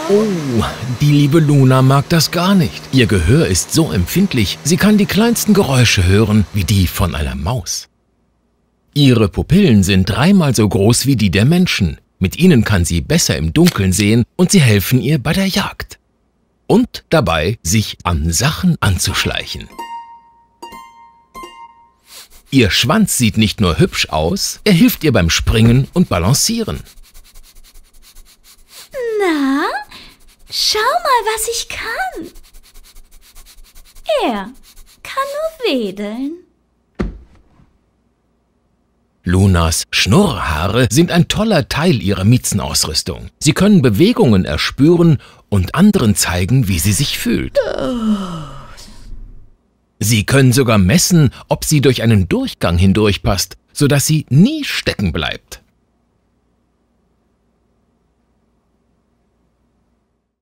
Oh, die liebe Luna mag das gar nicht. Ihr Gehör ist so empfindlich, sie kann die kleinsten Geräusche hören, wie die von einer Maus. Ihre Pupillen sind 3-mal so groß wie die der Menschen. Mit ihnen kann sie besser im Dunkeln sehen und sie helfen ihr bei der Jagd. Und dabei, sich an Sachen anzuschleichen. Ihr Schwanz sieht nicht nur hübsch aus, er hilft ihr beim Springen und Balancieren. Na, schau mal, was ich kann. Er kann nur wedeln. Lunas Schnurrhaare sind ein toller Teil ihrer Miezenausrüstung. Sie können Bewegungen erspüren und anderen zeigen, wie sie sich fühlt. Sie können sogar messen, ob sie durch einen Durchgang hindurchpasst, sodass sie nie stecken bleibt.